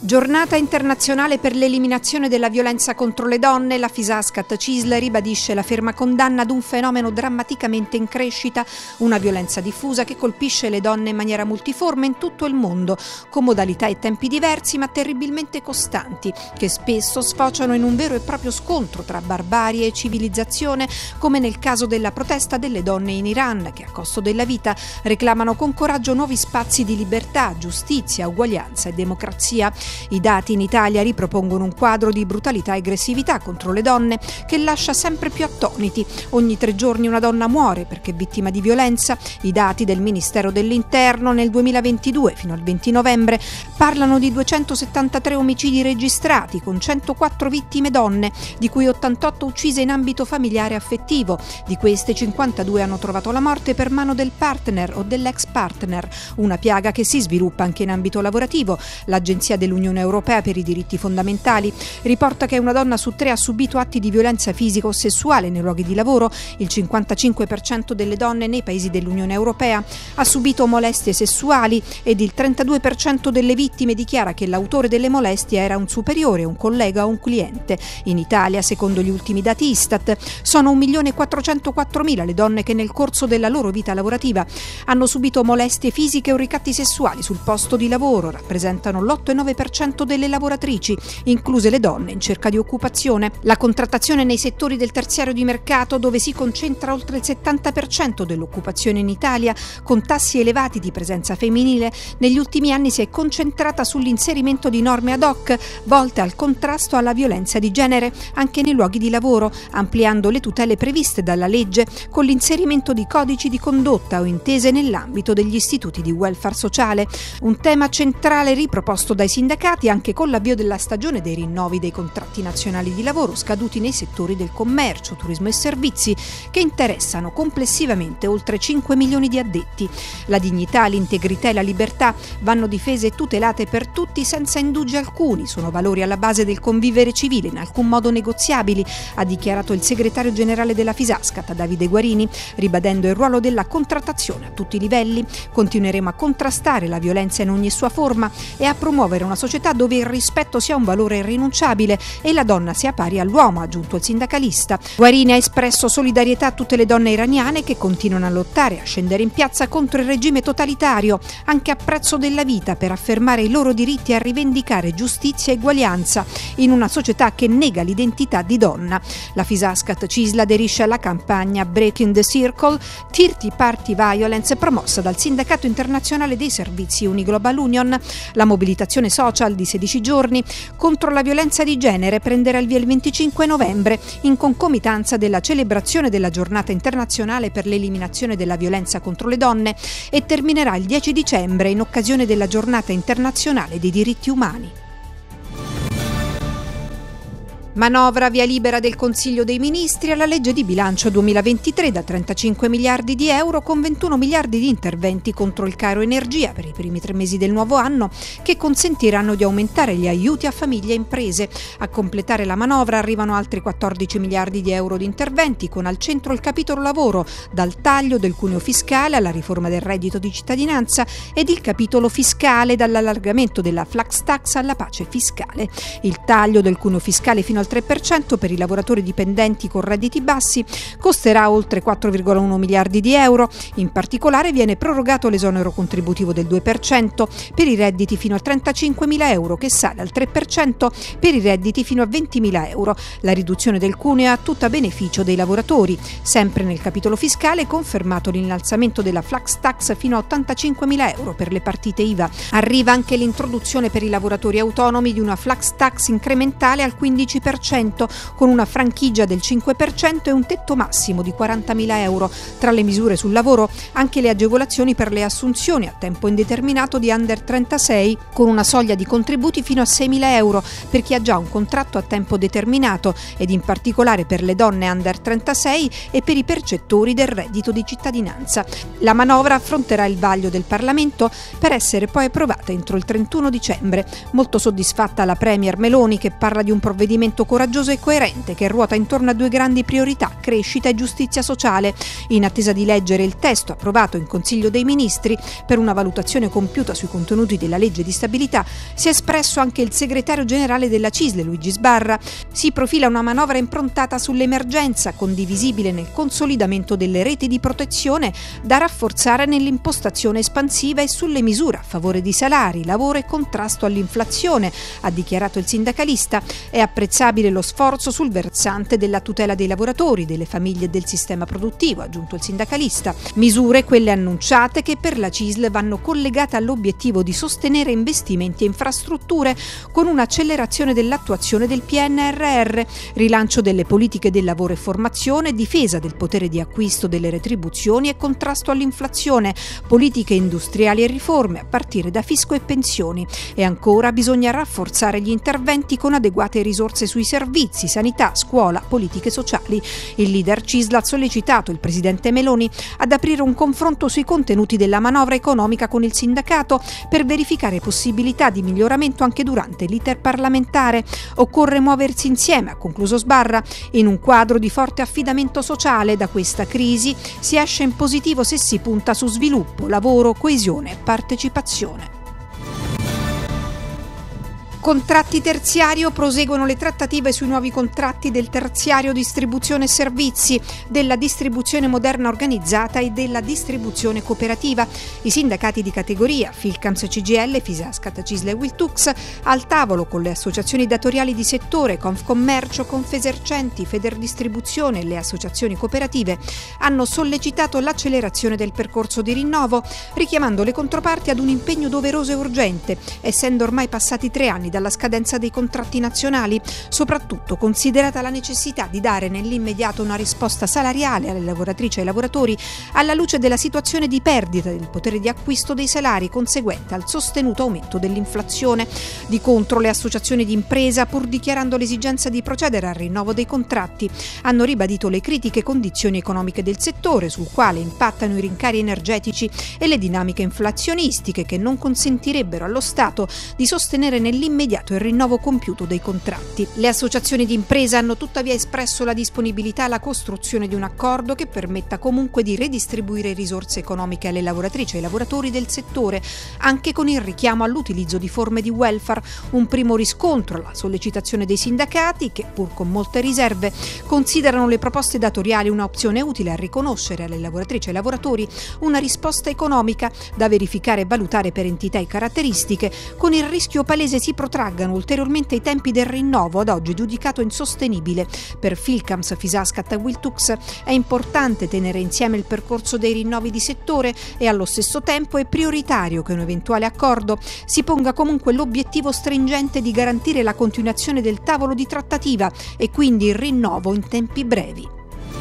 Giornata internazionale per l'eliminazione della violenza contro le donne. La Fisascat CISL ribadisce la ferma condanna ad un fenomeno drammaticamente in crescita, una violenza diffusa che colpisce le donne in maniera multiforme in tutto il mondo, con modalità e tempi diversi ma terribilmente costanti, che spesso sfociano in un vero e proprio scontro tra barbarie e civilizzazione, come nel caso della protesta delle donne in Iran, che a costo della vita reclamano con coraggio nuovi spazi di libertà, giustizia, uguaglianza e democrazia. I dati in Italia ripropongono un quadro di brutalità e aggressività contro le donne che lascia sempre più attoniti. Ogni 3 giorni una donna muore perché vittima di violenza. I dati del Ministero dell'Interno nel 2022 fino al 20 novembre parlano di 273 omicidi registrati con 104 vittime donne, di cui 88 uccise in ambito familiare e affettivo. Di queste 52 hanno trovato la morte per mano del partner o dell'ex partner, una piaga che si sviluppa anche in ambito lavorativo. L'Agenzia dell'Unione Europea per i diritti fondamentali riporta che una donna su 3 ha subito atti di violenza fisica o sessuale nei luoghi di lavoro. Il 55% delle donne nei paesi dell'Unione Europea ha subito molestie sessuali ed il 32% delle vittime dichiara che l'autore delle molestie era un superiore, un collega o un cliente. In Italia, secondo gli ultimi dati Istat, sono 1.404.000 le donne che nel corso della loro vita lavorativa hanno subito molestie fisiche o ricatti sessuali sul posto di lavoro. Rappresentano l'8,9% delle lavoratrici, incluse le donne in cerca di occupazione. La contrattazione nei settori del terziario di mercato, dove si concentra oltre il 70% dell'occupazione in Italia, con tassi elevati di presenza femminile, negli ultimi anni si è concentrata sull'inserimento di norme ad hoc volte al contrasto alla violenza di genere anche nei luoghi di lavoro, ampliando le tutele previste dalla legge con l'inserimento di codici di condotta o intese nell'ambito degli istituti di welfare sociale. Un tema centrale riproposto dai sindacati anche con l'avvio della stagione dei rinnovi dei contratti nazionali di lavoro scaduti nei settori del commercio, turismo e servizi, che interessano complessivamente oltre 5 milioni di addetti. La dignità, l'integrità e la libertà vanno difese e tutelate per tutti senza indugi alcuni, sono valori alla base del convivere civile, in alcun modo negoziabili, ha dichiarato il segretario generale della Fisascat, Davide Guarini, ribadendo il ruolo della contrattazione a tutti i livelli. Continueremo a contrastare la violenza in ogni sua forma e a promuovere una società dove il rispetto sia un valore irrinunciabile e la donna sia pari all'uomo, ha aggiunto il sindacalista. Guarini ha espresso solidarietà a tutte le donne iraniane che continuano a lottare e a scendere in piazza contro il regime totalitario, anche a prezzo della vita, per affermare i loro diritti e a rivendicare giustizia e eguaglianza in una società che nega l'identità di donna. La Fisascat CISL aderisce alla campagna Breaking the Circle, Third Party Violence, promossa dal Sindacato Internazionale dei Servizi Uniglobal Union. La mobilitazione social di 16 giorni contro la violenza di genere prenderà il via il 25 novembre, in concomitanza della celebrazione della Giornata internazionale per l'eliminazione della violenza contro le donne, e terminerà il 10 dicembre in occasione della Giornata internazionale dei diritti umani. Manovra via libera del Consiglio dei Ministri alla legge di bilancio 2023 da 35 miliardi di euro con 21 miliardi di interventi contro il caro energia per i primi 3 mesi del nuovo anno, che consentiranno di aumentare gli aiuti a famiglie e imprese. A completare la manovra arrivano altri 14 miliardi di euro di interventi, con al centro il capitolo lavoro, dal taglio del cuneo fiscale alla riforma del reddito di cittadinanza, ed il capitolo fiscale, dall'allargamento della flat tax alla pace fiscale. Il taglio del cuneo fiscale fino al 3% per i lavoratori dipendenti con redditi bassi costerà oltre 4,1 miliardi di euro. In particolare viene prorogato l'esonero contributivo del 2% per i redditi fino a 35.000 euro, che sale al 3% per i redditi fino a 20.000 euro. La riduzione del cuneo è a tutto a beneficio dei lavoratori. Sempre nel capitolo fiscale è confermato l'innalzamento della flat tax fino a 85.000 euro per le partite IVA. Arriva anche l'introduzione per i lavoratori autonomi di una flat tax incrementale al 15%, con una franchigia del 5% e un tetto massimo di 40.000 euro. Tra le misure sul lavoro anche le agevolazioni per le assunzioni a tempo indeterminato di under 36, con una soglia di contributi fino a 6.000 euro per chi ha già un contratto a tempo determinato, ed in particolare per le donne under 36 e per i percettori del reddito di cittadinanza. La manovra affronterà il vaglio del Parlamento per essere poi approvata entro il 31 dicembre. Molto soddisfatta la Premier Meloni, che parla di un provvedimento molto coraggioso e coerente che ruota intorno a due grandi priorità: crescita e giustizia sociale. In attesa di leggere il testo approvato in Consiglio dei Ministri per una valutazione compiuta sui contenuti della legge di stabilità, si è espresso anche il segretario generale della CISL, Luigi Sbarra. Si profila una manovra improntata sull'emergenza, condivisibile nel consolidamento delle reti di protezione da rafforzare nell'impostazione espansiva e sulle misure a favore di salari, lavoro e contrasto all'inflazione, ha dichiarato il sindacalista. È apprezzabile lo sforzo sul versante della tutela dei lavoratori, delle famiglie e del sistema produttivo, ha aggiunto il sindacalista. Misure, quelle annunciate, che per la CISL vanno collegate all'obiettivo di sostenere investimenti e infrastrutture con un'accelerazione dell'attuazione del PNRR, rilancio delle politiche del lavoro e formazione, difesa del potere di acquisto delle retribuzioni e contrasto all'inflazione, politiche industriali e riforme a partire da fisco e pensioni. E ancora bisogna rafforzare gli interventi con adeguate risorse sui servizi, sanità, scuola, politiche sociali. Il leader CISL ha sollecitato il presidente Meloni ad aprire un confronto sui contenuti della manovra economica con il sindacato per verificare possibilità di miglioramento anche durante l'iter parlamentare. Occorre muoversi insieme, ha concluso Sbarra, in un quadro di forte affidamento sociale. Da questa crisi si esce in positivo se si punta su sviluppo, lavoro, coesione e partecipazione. Contratti terziario: proseguono le trattative sui nuovi contratti del terziario distribuzione e servizi, della distribuzione moderna organizzata e della distribuzione cooperativa. I sindacati di categoria Filcams CGIL, Fisascat, CISL e Wiltux, al tavolo con le associazioni datoriali di settore, Confcommercio, Confesercenti, Federdistribuzione e le associazioni cooperative, hanno sollecitato l'accelerazione del percorso di rinnovo, richiamando le controparti ad un impegno doveroso e urgente, essendo ormai passati 3 anni dalla scadenza dei contratti nazionali, soprattutto considerata la necessità di dare nell'immediato una risposta salariale alle lavoratrici e ai lavoratori alla luce della situazione di perdita del potere di acquisto dei salari conseguente al sostenuto aumento dell'inflazione. Di contro, le associazioni di impresa, pur dichiarando l'esigenza di procedere al rinnovo dei contratti, hanno ribadito le critiche condizioni economiche del settore, sul quale impattano i rincari energetici e le dinamiche inflazionistiche che non consentirebbero allo Stato di sostenere nell'immediato il rinnovo compiuto dei contratti. Le associazioni di impresa hanno tuttavia espresso la disponibilità alla costruzione di un accordo che permetta comunque di redistribuire risorse economiche alle lavoratrici e ai lavoratori del settore, anche con il richiamo all'utilizzo di forme di welfare, un primo riscontro alla sollecitazione dei sindacati che, pur con molte riserve, considerano le proposte datoriali una opzione utile a riconoscere alle lavoratrici e ai lavoratori una risposta economica da verificare e valutare per entità e caratteristiche, con il rischio palese si protraggano ulteriormente i tempi del rinnovo, ad oggi giudicato insostenibile. Per Filcams, Fisascat e Wiltux è importante tenere insieme il percorso dei rinnovi di settore e allo stesso tempo è prioritario che un eventuale accordo si ponga comunque l'obiettivo stringente di garantire la continuazione del tavolo di trattativa e quindi il rinnovo in tempi brevi.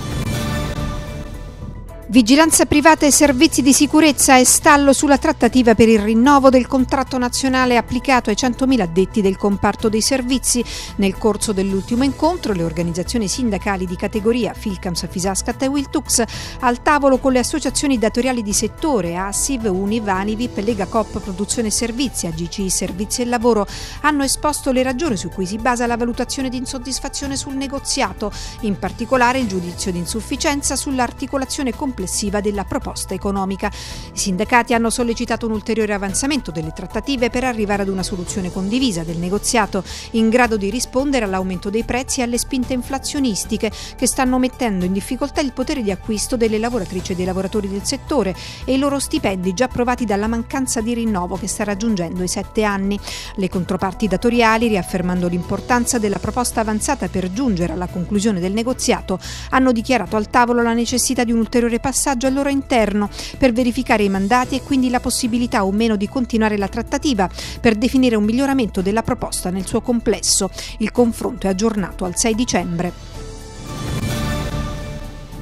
Vigilanza privata e servizi di sicurezza e stallo sulla trattativa per il rinnovo del contratto nazionale applicato ai 100.000 addetti del comparto dei servizi. Nel corso dell'ultimo incontro, le organizzazioni sindacali di categoria Filcams, Fisascat e Wiltux, al tavolo con le associazioni datoriali di settore ASSIV, UNI, Vanivip, Lega Coop Produzione e Servizi, AGCI Servizi e Lavoro, hanno esposto le ragioni su cui si basa la valutazione di insoddisfazione sul negoziato, in particolare il giudizio di insufficienza sull'articolazione complessiva della proposta economica. I sindacati hanno sollecitato un ulteriore avanzamento delle trattative per arrivare ad una soluzione condivisa del negoziato in grado di rispondere all'aumento dei prezzi e alle spinte inflazionistiche che stanno mettendo in difficoltà il potere di acquisto delle lavoratrici e dei lavoratori del settore e i loro stipendi già provati dalla mancanza di rinnovo che sta raggiungendo i 7 anni. Le controparti datoriali, riaffermando l'importanza della proposta avanzata per giungere alla conclusione del negoziato, hanno dichiarato al tavolo la necessità di un ulteriore passaggio al loro interno per verificare i mandati e quindi la possibilità o meno di continuare la trattativa per definire un miglioramento della proposta nel suo complesso. Il confronto è aggiornato al 6 dicembre.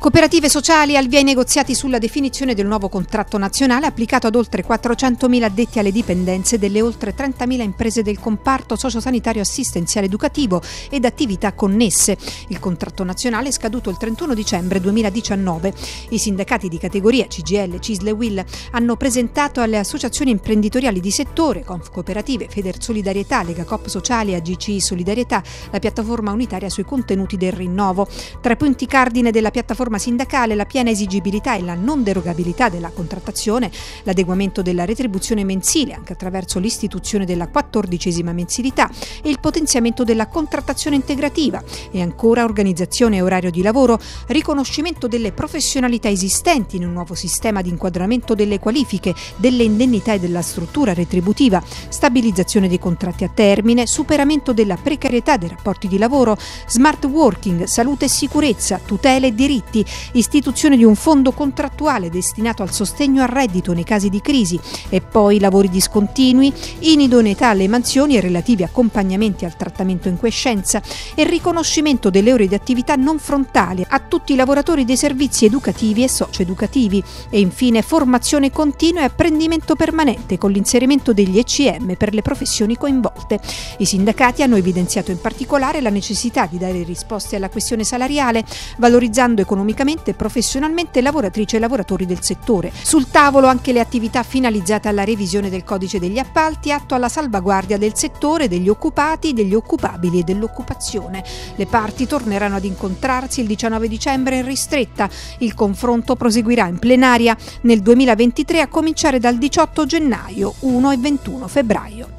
Cooperative sociali al via i negoziati sulla definizione del nuovo contratto nazionale applicato ad oltre 400.000 addetti alle dipendenze delle oltre 30.000 imprese del comparto sociosanitario assistenziale educativo ed attività connesse. Il contratto nazionale è scaduto il 31 dicembre 2019. I sindacati di categoria CGIL, CISL e UIL hanno presentato alle associazioni imprenditoriali di settore, Confcooperative, Federsolidarietà, Legacoop Sociali e AGCI Solidarietà, la piattaforma unitaria sui contenuti del rinnovo. Tra i punti cardine della piattaforma sindacale, la piena esigibilità e la non derogabilità della contrattazione, l'adeguamento della retribuzione mensile anche attraverso l'istituzione della 14ª mensilità e il potenziamento della contrattazione integrativa e ancora organizzazione e orario di lavoro, riconoscimento delle professionalità esistenti in un nuovo sistema di inquadramento delle qualifiche, delle indennità e della struttura retributiva, stabilizzazione dei contratti a termine, superamento della precarietà dei rapporti di lavoro, smart working, salute e sicurezza, tutele e diritti, istituzione di un fondo contrattuale destinato al sostegno al reddito nei casi di crisi e poi lavori discontinui, inidoneità alle mansioni e relativi accompagnamenti al trattamento in quiescenza e riconoscimento delle ore di attività non frontali a tutti i lavoratori dei servizi educativi e socioeducativi e infine formazione continua e apprendimento permanente con l'inserimento degli ECM per le professioni coinvolte. I sindacati hanno evidenziato in particolare la necessità di dare risposte alla questione salariale, valorizzando economicamente e professionalmente lavoratrici e lavoratori del settore. Sul tavolo anche le attività finalizzate alla revisione del codice degli appalti, atto alla salvaguardia del settore, degli occupati, degli occupabili e dell'occupazione. Le parti torneranno ad incontrarsi il 19 dicembre in ristretta. Il confronto proseguirà in plenaria nel 2023 a cominciare dal 18 gennaio, 1 e 21 febbraio.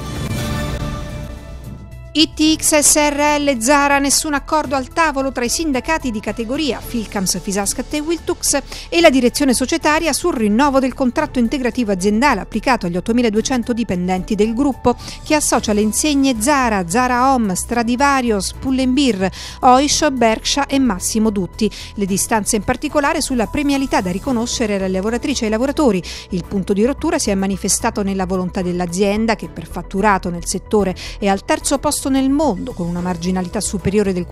ITX SRL Zara, nessun accordo al tavolo tra i sindacati di categoria Filcams, Fisascat e Wiltux e la direzione societaria sul rinnovo del contratto integrativo aziendale applicato agli 8.200 dipendenti del gruppo che associa le insegne Zara, Zara Home, Stradivarius, Pull&Bear, Oish, Berkshire e Massimo Dutti. Le distanze in particolare sulla premialità da riconoscere alle lavoratrici e ai lavoratori. Il punto di rottura si è manifestato nella volontà dell'azienda che per fatturato nel settore è al terzo posto nel mondo, con una marginalità superiore del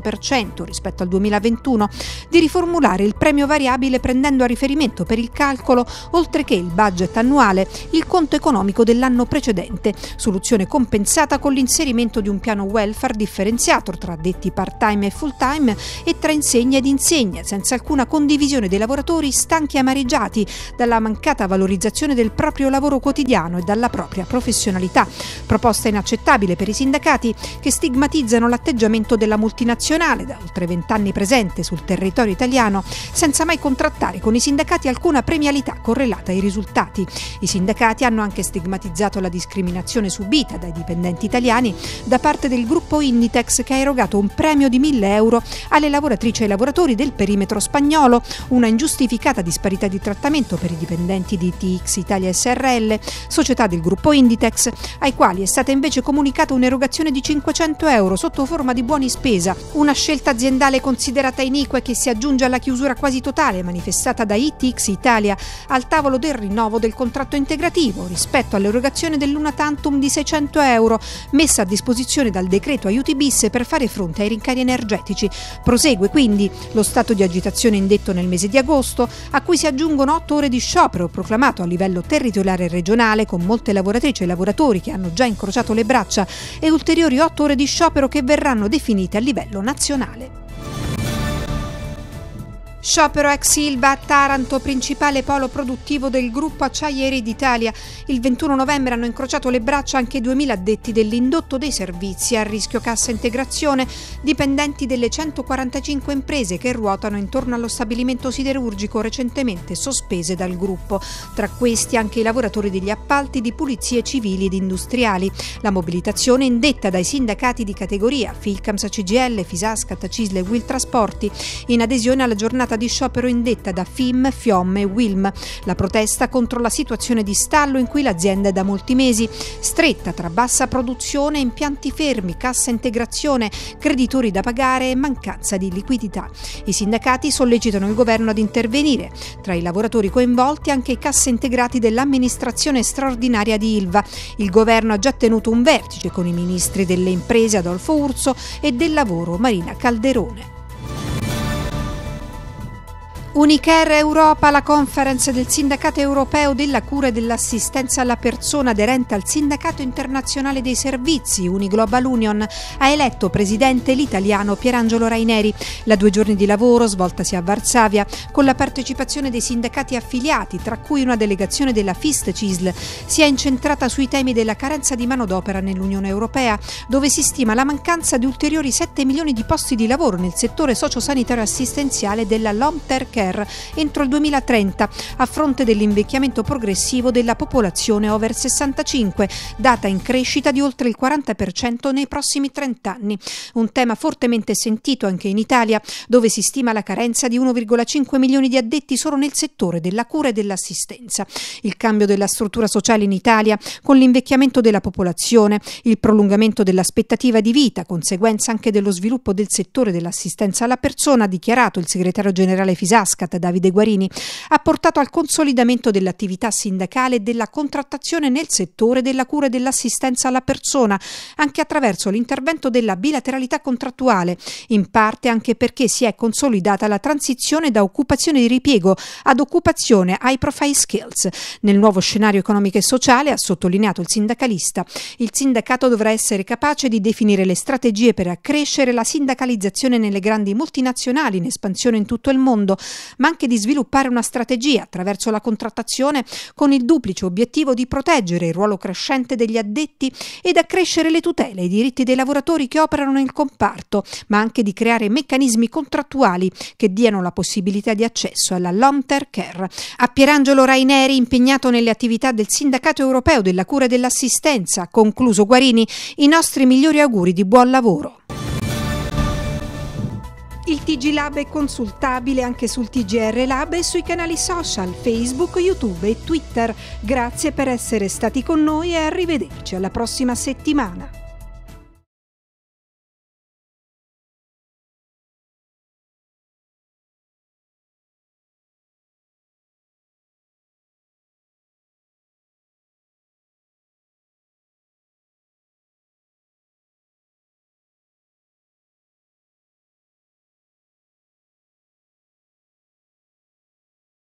41% rispetto al 2021, di riformulare il premio variabile prendendo a riferimento per il calcolo, oltre che il budget annuale, il conto economico dell'anno precedente, soluzione compensata con l'inserimento di un piano welfare differenziato tra addetti part-time e full-time e tra insegne ed insegne, senza alcuna condivisione dei lavoratori stanchi e amareggiati dalla mancata valorizzazione del proprio lavoro quotidiano e dalla propria professionalità. Proposta inaccettabile per i sindacati che stigmatizzano l'atteggiamento della multinazionale da oltre 20 anni presente sul territorio italiano senza mai contrattare con i sindacati alcuna premialità correlata ai risultati. I sindacati hanno anche stigmatizzato la discriminazione subita dai dipendenti italiani da parte del gruppo Inditex che ha erogato un premio di 1.000 euro alle lavoratrici e ai lavoratori del perimetro spagnolo, una ingiustificata disparità di trattamento per i dipendenti di ITX Italia SRL, società del gruppo Inditex, ai quali è stata invece comunicata un'erogazione di 500 euro sotto forma di buoni spesa, una scelta aziendale considerata iniqua e che si aggiunge alla chiusura quasi totale manifestata da ITX Italia al tavolo del rinnovo del contratto integrativo rispetto all'erogazione dell'una tantum di 600 euro messa a disposizione dal decreto aiuti bis per fare fronte ai rincari energetici. Prosegue quindi lo stato di agitazione indetto nel mese di agosto, a cui si aggiungono 8 ore di sciopero proclamato a livello territoriale e regionale con molte lavoratrici e lavoratori che hanno già incrociato le braccia e ulteriori 8 ore di sciopero che verranno definite a livello nazionale. Sciopero ex Ilva a Taranto, principale polo produttivo del gruppo Acciaieri d'Italia. Il 21 novembre hanno incrociato le braccia anche 2.000 addetti dell'indotto dei servizi a rischio cassa integrazione, dipendenti delle 145 imprese che ruotano intorno allo stabilimento siderurgico recentemente sospese dal gruppo. Tra questi anche i lavoratori degli appalti di pulizie civili ed industriali. La mobilitazione indetta dai sindacati di categoria Filcams, CGIL, Fisascat, CISL e Will Trasporti, in adesione alla giornata di sciopero indetta da FIM, FIOM e WILM. La protesta contro la situazione di stallo in cui l'azienda è da molti mesi, stretta tra bassa produzione, impianti fermi, cassa integrazione, creditori da pagare e mancanza di liquidità. I sindacati sollecitano il governo ad intervenire. Tra i lavoratori coinvolti anche i cassaintegrati dell'amministrazione straordinaria di Ilva. Il governo ha già tenuto un vertice con i ministri delle imprese Adolfo Urso e del lavoro Marina Calderone. Unicare Europa, la conference del Sindacato Europeo della Cura e dell'Assistenza alla Persona aderente al Sindacato Internazionale dei Servizi, Uniglobal Union, ha eletto presidente l'italiano Pierangelo Raineri. La 2 giorni di lavoro, svoltasi a Varsavia, con la partecipazione dei sindacati affiliati, tra cui una delegazione della FIST-CISL, si è incentrata sui temi della carenza di manodopera nell'Unione Europea, dove si stima la mancanza di ulteriori 7 milioni di posti di lavoro nel settore sociosanitario assistenziale della long-term care entro il 2030, a fronte dell'invecchiamento progressivo della popolazione over 65, data in crescita di oltre il 40% nei prossimi 30 anni. Un tema fortemente sentito anche in Italia, dove si stima la carenza di 1,5 milioni di addetti solo nel settore della cura e dell'assistenza. Il cambio della struttura sociale in Italia, con l'invecchiamento della popolazione, il prolungamento dell'aspettativa di vita, conseguenza anche dello sviluppo del settore dell'assistenza alla persona, ha dichiarato il segretario generale FISASCAT Davide Guarini, ha portato al consolidamento dell'attività sindacale e della contrattazione nel settore della cura e dell'assistenza alla persona, anche attraverso l'intervento della bilateralità contrattuale, in parte anche perché si è consolidata la transizione da occupazione di ripiego ad occupazione high profile skills. Nel nuovo scenario economico e sociale, ha sottolineato il sindacalista, il sindacato dovrà essere capace di definire le strategie per accrescere la sindacalizzazione nelle grandi multinazionali in espansione in tutto il mondo, ma anche di sviluppare una strategia attraverso la contrattazione con il duplice obiettivo di proteggere il ruolo crescente degli addetti ed accrescere le tutele e i diritti dei lavoratori che operano nel comparto, ma anche di creare meccanismi contrattuali che diano la possibilità di accesso alla long-term care. A Pierangelo Raineri, impegnato nelle attività del Sindacato Europeo della Cura e dell'Assistenza, concluso Guarini, i nostri migliori auguri di buon lavoro. Il TG Lab è consultabile anche sul TGR Lab e sui canali social Facebook, YouTube e Twitter. Grazie per essere stati con noi e arrivederci alla prossima settimana.